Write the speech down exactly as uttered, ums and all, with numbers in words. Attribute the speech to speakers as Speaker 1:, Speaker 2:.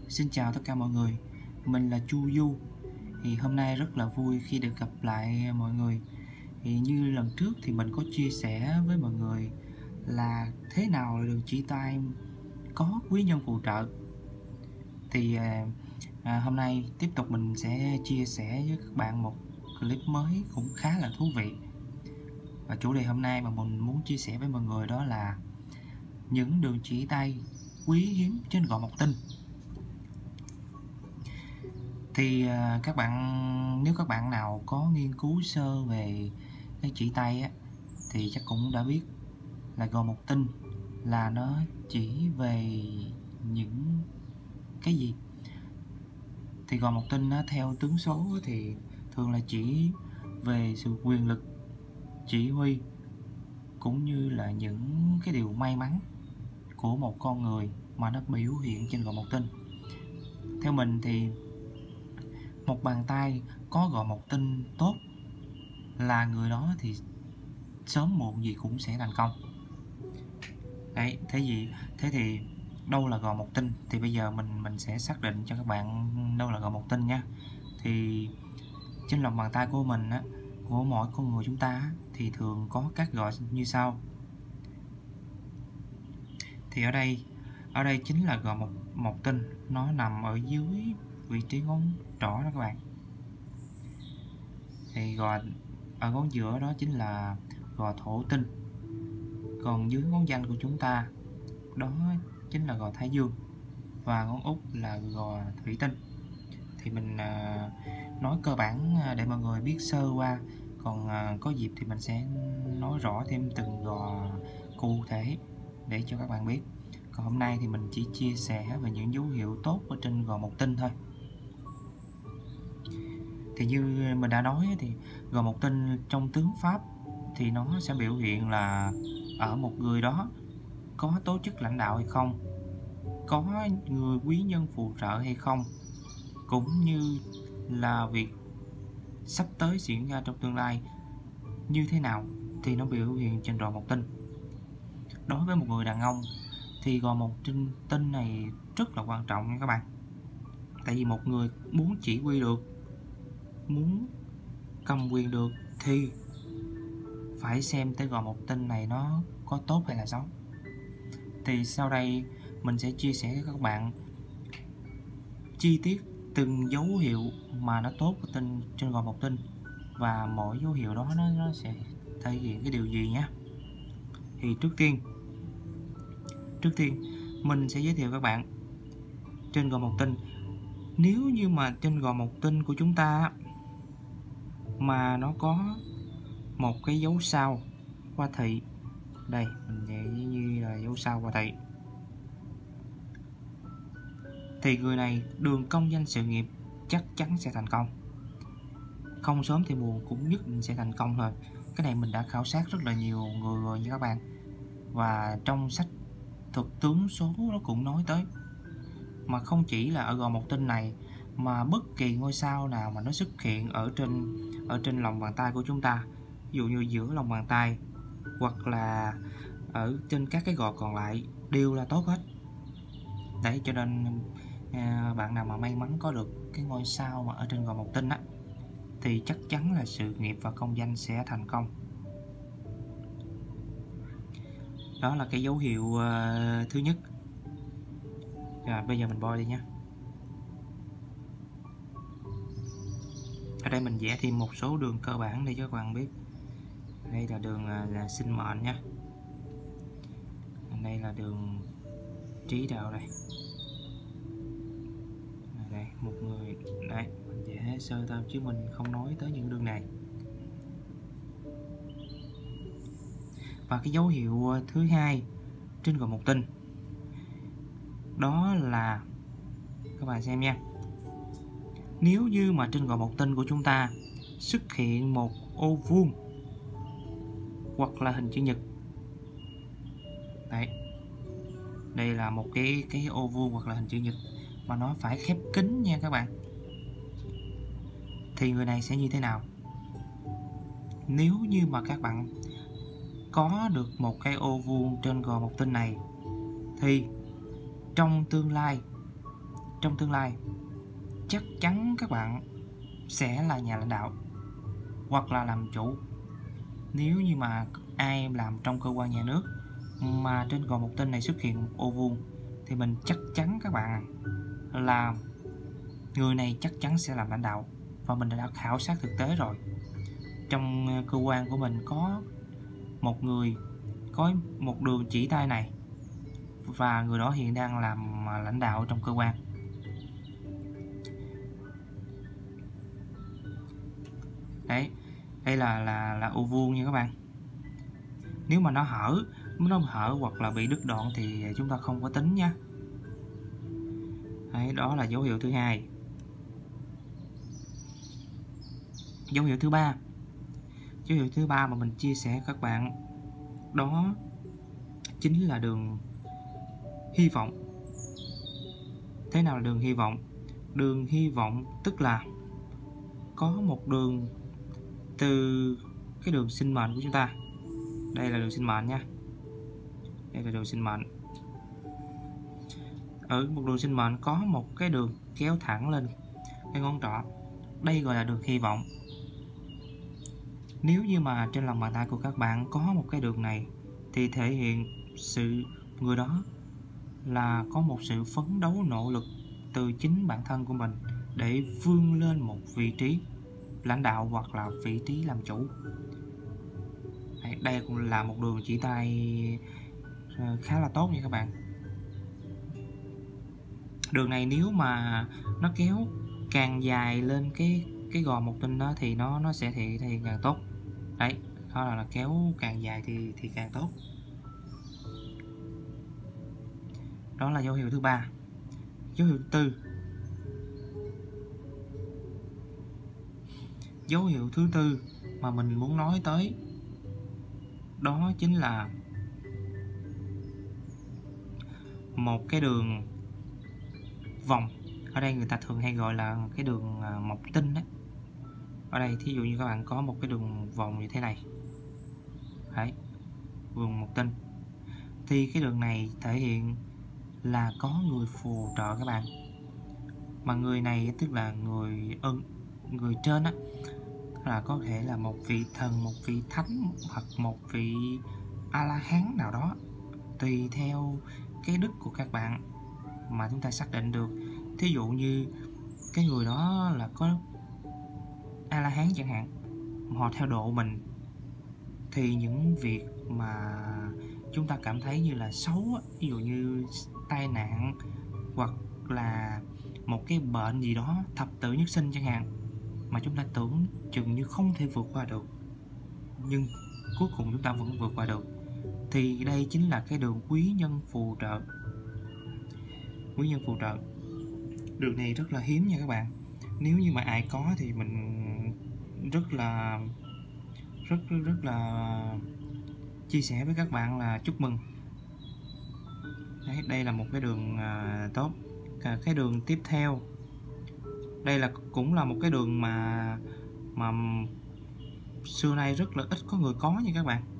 Speaker 1: Xin chào tất cả mọi người, mình là Chu Du. Thì hôm nay rất là vui khi được gặp lại mọi người. Thì như lần trước thì mình có chia sẻ với mọi người là thế nào là đường chỉ tay có quý nhân phù trợ. Thì à, à, hôm nay tiếp tục mình sẽ chia sẻ với các bạn một clip mới cũng khá là thú vị. Và chủ đề hôm nay mà mình muốn chia sẻ với mọi người đó là những đường chỉ tay quý hiếm trên gò Mộc Tinh. Thì à, các bạn nếu các bạn nào có nghiên cứu sơ về cái chỉ tay á, thì chắc cũng đã biết là gò Mộc Tinh là nó chỉ về những cái gì. Thì gò Mộc Tinh á, theo tướng số thì thường là chỉ về sự quyền lực, chỉ huy cũng như là những cái điều may mắn của một con người mà nó biểu hiện trên gò Mộc Tinh. Theo mình thì một bàn tay có gò Mộc Tinh tốt là người đó thì sớm muộn gì cũng sẽ thành công. Đấy, thế gì thế thì đâu là gò Mộc Tinh? Thì bây giờ mình mình sẽ xác định cho các bạn đâu là gò Mộc Tinh nha. Thì trên lòng bàn tay của mình á, của mỗi con người chúng ta á, thì thường có các gò như sau. Thì ở đây ở đây chính là gò Mộc Mộc Tinh, nó nằm ở dưới vị trí ngón trỏ đó các bạn. Thì gò ở ngón giữa đó chính là gò Thổ Tinh, còn dưới ngón danh của chúng ta đó chính là gò Thái Dương, và ngón út là gò Thủy Tinh. Thì mình à, nói cơ bản để mọi người biết sơ qua, còn à, có dịp thì mình sẽ nói rõ thêm từng gò cụ thể để cho các bạn biết. Còn hôm nay thì mình chỉ chia sẻ về những dấu hiệu tốt ở trên gò Mộc Tinh thôi. Thì như mình đã nói thì gò Mộc Tinh trong tướng Pháp thì nó sẽ biểu hiện là ở một người đó có tố chất lãnh đạo hay không, có người quý nhân phù trợ hay không, cũng như là việc sắp tới diễn ra trong tương lai như thế nào thì nó biểu hiện trên gò Mộc Tinh. Đối với một người đàn ông thì gò Mộc Tinh này rất là quan trọng nha các bạn. Tại vì một người muốn chỉ huy được, muốn cầm quyền được thì phải xem tới gò Mộc Tinh này nó có tốt hay là xấu. Thì sau đây mình sẽ chia sẻ với các bạn chi tiết từng dấu hiệu mà nó tốt của tinh trên gò Mộc Tinh, và mỗi dấu hiệu đó nó, nó sẽ thể hiện cái điều gì nhé. Thì trước tiên trước tiên mình sẽ giới thiệu các bạn trên gò Mộc Tinh. Nếu như mà trên gò Mộc Tinh của chúng ta mà nó có một cái dấu sao hoa thị, đây mình để như là dấu sao hoa thị, thì người này đường công danh sự nghiệp chắc chắn sẽ thành công, không sớm thì muộn cũng nhất định sẽ thành công thôi. Cái này mình đã khảo sát rất là nhiều người rồi nha các bạn, và trong sách thực tướng số nó cũng nói tới. Mà không chỉ là ở gò Mộc Tinh này, mà bất kỳ ngôi sao nào mà nó xuất hiện ở trên ở trên lòng bàn tay của chúng ta, ví dụ như giữa lòng bàn tay hoặc là ở trên các cái gò còn lại đều là tốt hết. Đấy, cho nên à, bạn nào mà may mắn có được cái ngôi sao mà ở trên gò Mộc Tinh á, thì chắc chắn là sự nghiệp và công danh sẽ thành công. Đó là cái dấu hiệu uh, thứ nhất. Rồi bây giờ mình bôi đi nhé. Ở đây mình vẽ thêm một số đường cơ bản để cho các bạn biết. Đây là đường uh, là sinh mệnh nhé. Đây là đường trí đạo đây. Đây một người, đây mình vẽ sơ thôi chứ mình không nói tới những đường này. Và cái dấu hiệu thứ hai trên gò Mộc Tinh đó là, các bạn xem nha, nếu như mà trên gò Mộc Tinh của chúng ta xuất hiện một ô vuông hoặc là hình chữ nhật. Đấy, đây là một cái cái ô vuông hoặc là hình chữ nhật mà nó phải khép kín nha các bạn. Thì người này sẽ như thế nào? Nếu như mà các bạn có được một cái ô vuông trên gò Mộc Tinh này, thì trong tương lai trong tương lai chắc chắn các bạn sẽ là nhà lãnh đạo hoặc là làm chủ. Nếu như mà ai làm trong cơ quan nhà nước mà trên gò một tinh này xuất hiện một ô vuông thì mình chắc chắn các bạn là người này chắc chắn sẽ làm lãnh đạo, và mình đã khảo sát thực tế rồi. Trong cơ quan của mình có một người có một đường chỉ tay này, và người đó hiện đang làm lãnh đạo trong cơ quan. Đấy, đây là là là ô vuông nha các bạn. Nếu mà nó hở, nó hở hoặc là bị đứt đoạn thì chúng ta không có tính nha. Đấy, đó là dấu hiệu thứ hai. Dấu hiệu thứ ba, dấu hiệu thứ ba mà mình chia sẻ các bạn đó chính là đường hy vọng. Thế nào là đường hy vọng? Đường hy vọng tức là có một đường từ cái đường sinh mệnh của chúng ta. Đây là đường sinh mệnh nha. Đây là đường sinh mệnh. Ở một đường sinh mệnh có một cái đường kéo thẳng lên cái ngón trỏ. Đây gọi là đường hy vọng. Nếu như mà trên lòng bàn tay của các bạn có một cái đường này thì thể hiện sự người đó là có một sự phấn đấu nỗ lực từ chính bản thân của mình để vươn lên một vị trí lãnh đạo hoặc là vị trí làm chủ. Đây cũng là một đường chỉ tay khá là tốt nha các bạn. Đường này nếu mà nó kéo càng dài lên cái cái gò một tinh đó thì nó nó sẽ thì thì càng tốt. Đấy, đó là, là kéo càng dài thì thì càng tốt. Đó là dấu hiệu thứ ba. Dấu hiệu thứ tư. Dấu hiệu thứ tư mà mình muốn nói tới đó chính là một cái đường vòng. Ở đây người ta thường hay gọi là cái đường mộc tinh đấy. Ở đây thí dụ như các bạn có một cái đường vòng như thế này. Đấy, đường mộc tinh. Thì cái đường này thể hiện là có người phù trợ các bạn. Mà người này tức là người ân, người trên á, là có thể là một vị thần, một vị thánh hoặc một vị A-la-hán nào đó, tùy theo cái đức của các bạn mà chúng ta xác định được. Thí dụ như cái người đó là có A-la-hán chẳng hạn, họ theo độ mình, thì những việc mà chúng ta cảm thấy như là xấu, ví dụ như tai nạn hoặc là một cái bệnh gì đó thập tử nhất sinh chẳng hạn, mà chúng ta tưởng chừng như không thể vượt qua được, nhưng cuối cùng chúng ta vẫn vượt qua được, thì đây chính là cái đường quý nhân phù trợ. Quý nhân phù trợ, đường này rất là hiếm nha các bạn. Nếu như mà ai có thì mình rất là rất rất là chia sẻ với các bạn là chúc mừng. Đấy, đây là một cái đường à, tốt. Cái đường tiếp theo, đây là cũng là một cái đường mà mà xưa nay rất là ít có người có nha các bạn.